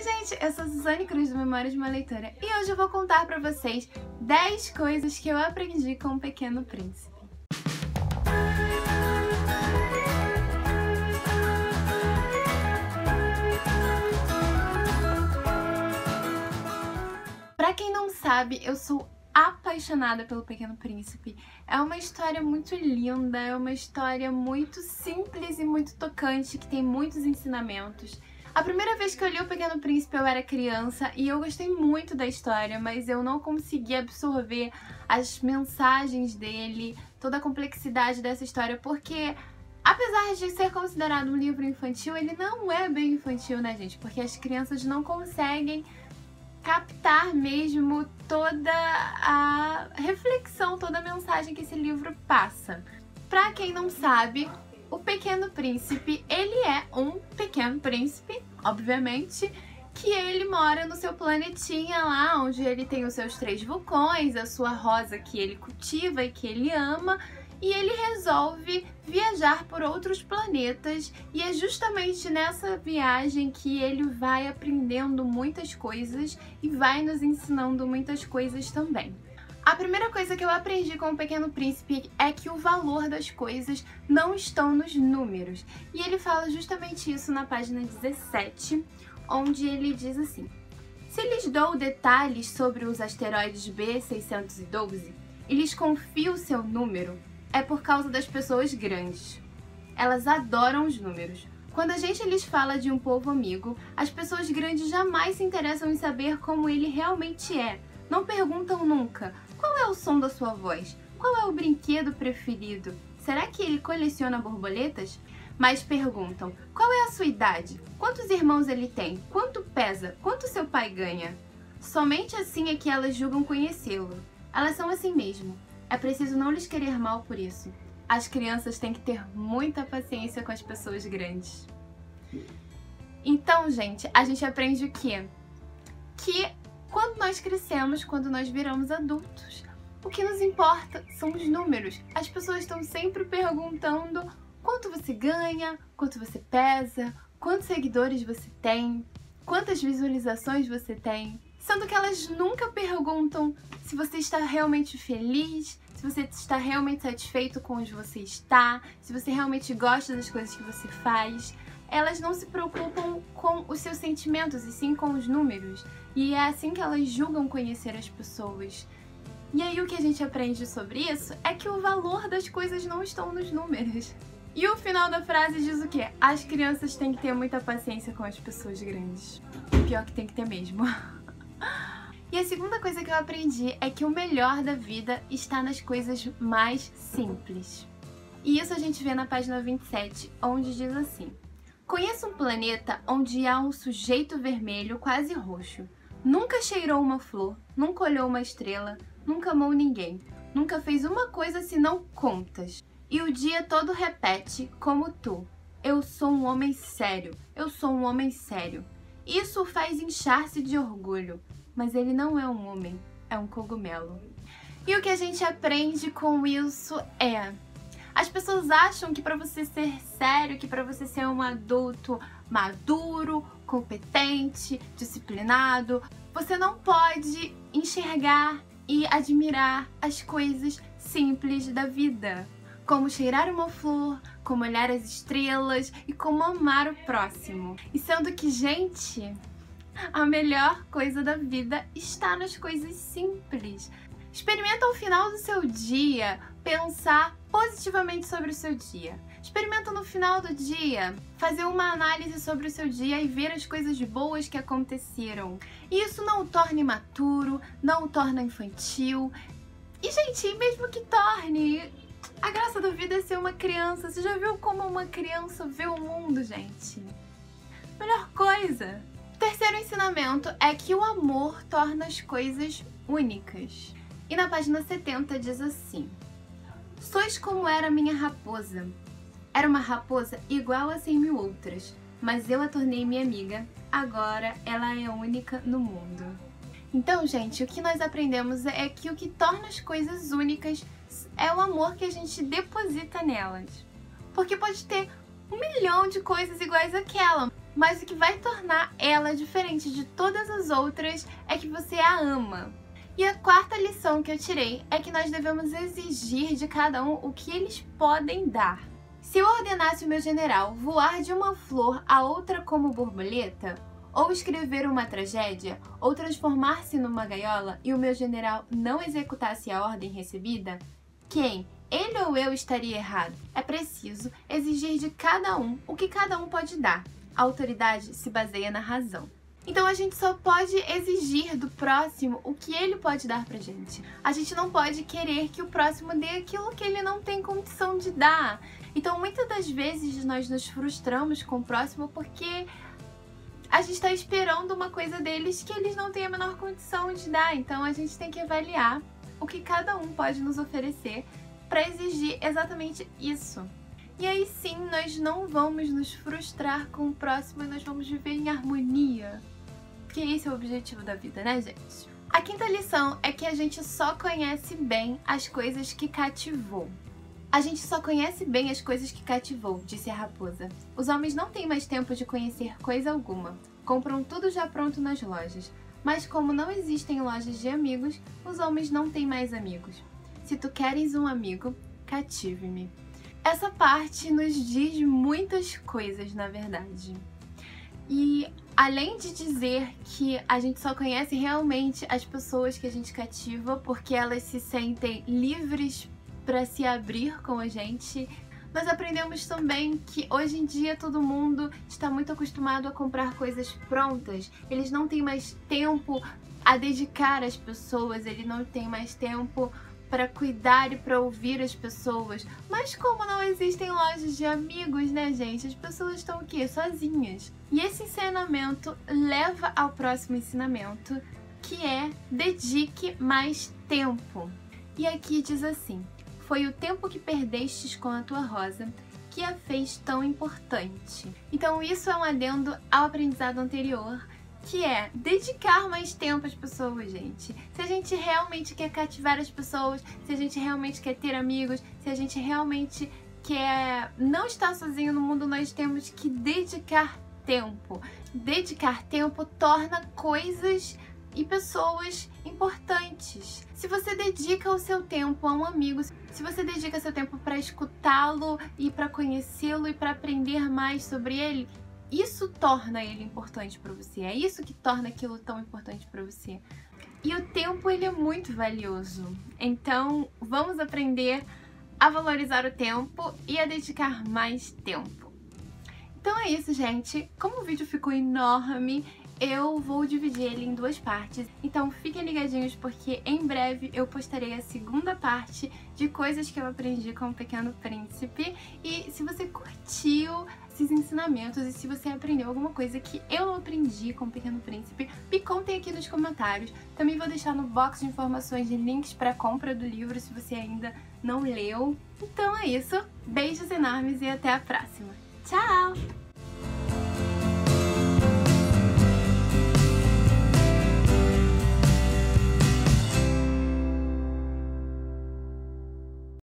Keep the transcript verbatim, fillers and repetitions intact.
Oi gente, eu sou Suzane Cruz do Memória de uma Leitora e hoje eu vou contar pra vocês dez coisas que eu aprendi com o Pequeno Príncipe. Pra quem não sabe, eu sou apaixonada pelo Pequeno Príncipe. É uma história muito linda, é uma história muito simples e muito tocante, que tem muitos ensinamentos. A primeira vez que eu li o Pequeno Príncipe eu era criança e eu gostei muito da história, mas eu não consegui absorver as mensagens dele, toda a complexidade dessa história, porque apesar de ser considerado um livro infantil, ele não é bem infantil, né, gente? Porque as crianças não conseguem captar mesmo toda a reflexão, toda a mensagem que esse livro passa. Pra quem não sabe, o Pequeno Príncipe, ele é um pequeno príncipe, obviamente, que ele mora no seu planetinha lá, onde ele tem os seus três vulcões, a sua rosa que ele cultiva e que ele ama, e ele resolve viajar por outros planetas, e é justamente nessa viagem que ele vai aprendendo muitas coisas e vai nos ensinando muitas coisas também. A primeira coisa que eu aprendi com o Pequeno Príncipe é que o valor das coisas não estão nos números. E ele fala justamente isso na página dezessete, onde ele diz assim: se lhes dou detalhes sobre os asteroides B seiscentos e doze e lhes confio seu número, é por causa das pessoas grandes. Elas adoram os números. Quando a gente lhes fala de um povo amigo, as pessoas grandes jamais se interessam em saber como ele realmente é. Não perguntam nunca: qual é o som da sua voz? Qual é o brinquedo preferido? Será que ele coleciona borboletas? Mas perguntam: qual é a sua idade? Quantos irmãos ele tem? Quanto pesa? Quanto seu pai ganha? Somente assim é que elas julgam conhecê-lo. Elas são assim mesmo. É preciso não lhes querer mal por isso. As crianças têm que ter muita paciência com as pessoas grandes. Então, gente, a gente aprende o quê? Que quando nós crescemos, quando nós viramos adultos, o que nos importa são os números. As pessoas estão sempre perguntando quanto você ganha, quanto você pesa, quantos seguidores você tem, quantas visualizações você tem, sendo que elas nunca perguntam se você está realmente feliz, se você está realmente satisfeito com onde você está, se você realmente gosta das coisas que você faz. Elas não se preocupam com os seus sentimentos, e sim com os números. E é assim que elas julgam conhecer as pessoas. E aí o que a gente aprende sobre isso é que o valor das coisas não estão nos números. E o final da frase diz o quê? As crianças têm que ter muita paciência com as pessoas grandes. Pior que tem que ter mesmo. E a segunda coisa que eu aprendi é que o melhor da vida está nas coisas mais simples. E isso a gente vê na página vinte e sete, onde diz assim: conheço um planeta onde há um sujeito vermelho quase roxo. Nunca cheirou uma flor, nunca olhou uma estrela, nunca amou ninguém. Nunca fez uma coisa senão contas. E o dia todo repete, como tu: eu sou um homem sério, eu sou um homem sério. Isso o faz inchar-se de orgulho. Mas ele não é um homem, é um cogumelo. E o que a gente aprende com isso é: as pessoas acham que para você ser sério, que para você ser um adulto maduro, competente, disciplinado, você não pode enxergar e admirar as coisas simples da vida, como cheirar uma flor, como olhar as estrelas e como amar o próximo. E sendo que, gente, a melhor coisa da vida está nas coisas simples. Experimenta ao final do seu dia pensar positivamente sobre o seu dia. Experimenta no final do dia fazer uma análise sobre o seu dia e ver as coisas boas que aconteceram. E isso não o torna imaturo, não o torna infantil. E, gente, mesmo que torne, a graça da vida é ser uma criança. Você já viu como uma criança vê o mundo, gente? Melhor coisa. O terceiro ensinamento é que o amor torna as coisas únicas. E na página setenta diz assim: sois como era minha raposa. Era uma raposa igual a cem mil outras, mas eu a tornei minha amiga. Agora ela é única no mundo. Então, gente, o que nós aprendemos é que o que torna as coisas únicas é o amor que a gente deposita nelas. Porque pode ter um milhão de coisas iguais àquela, Mas o que vai tornar ela diferente de todas as outras é que você a ama. E a quarta lição que eu tirei é que nós devemos exigir de cada um o que eles podem dar. Se eu ordenasse o meu general voar de uma flor a outra como borboleta, ou escrever uma tragédia, ou transformar-se numa gaiola e o meu general não executasse a ordem recebida, quem, ele ou eu, estaria errado? É preciso exigir de cada um o que cada um pode dar. A autoridade se baseia na razão. Então a gente só pode exigir do próximo o que ele pode dar pra gente. A gente não pode querer que o próximo dê aquilo que ele não tem condição de dar. Então muitas das vezes nós nos frustramos com o próximo porque a gente está esperando uma coisa deles que eles não têm a menor condição de dar. Então a gente tem que avaliar o que cada um pode nos oferecer para exigir exatamente isso. E aí sim, nós não vamos nos frustrar com o próximo e nós vamos viver em harmonia. Porque esse é o objetivo da vida, né, gente? A quinta lição é que a gente só conhece bem as coisas que cativou. A gente só conhece bem as coisas que cativou, disse a raposa. Os homens não têm mais tempo de conhecer coisa alguma. Compram tudo já pronto nas lojas. Mas como não existem lojas de amigos, os homens não têm mais amigos. Se tu queres um amigo, cative-me. Essa parte nos diz muitas coisas, na verdade. E além de dizer que a gente só conhece realmente as pessoas que a gente cativa porque elas se sentem livres para se abrir com a gente, nós aprendemos também que hoje em dia todo mundo está muito acostumado a comprar coisas prontas. Eles não têm mais tempo a dedicar às pessoas, eles não têm mais tempo para cuidar e para ouvir as pessoas. Mas como não existem lojas de amigos, né, gente? As pessoas estão o quê? Sozinhas. E esse ensinamento leva ao próximo ensinamento, que é dedique mais tempo. E aqui diz assim: foi o tempo que perdestes com a tua rosa que a fez tão importante. Então isso é um adendo ao aprendizado anterior, que é dedicar mais tempo às pessoas, gente. Se a gente realmente quer cativar as pessoas, se a gente realmente quer ter amigos, se a gente realmente quer não estar sozinho no mundo, nós temos que dedicar tempo. Dedicar tempo torna coisas e pessoas importantes. Se você dedica o seu tempo a um amigo, se você dedica seu tempo para escutá-lo e para conhecê-lo e para aprender mais sobre ele, isso torna ele importante para você, é isso que torna aquilo tão importante para você. E o tempo, ele é muito valioso, então vamos aprender a valorizar o tempo e a dedicar mais tempo. Então é isso, gente. Como o vídeo ficou enorme, eu vou dividir ele em duas partes, então fiquem ligadinhos porque em breve eu postarei a segunda parte de coisas que eu aprendi com o Pequeno Príncipe. E se você curtiu esses ensinamentos e se você aprendeu alguma coisa que eu não aprendi com o Pequeno Príncipe, me contem aqui nos comentários. Também vou deixar no box de informações de links para compra do livro se você ainda não leu. Então é isso, beijos enormes e até a próxima. Tchau!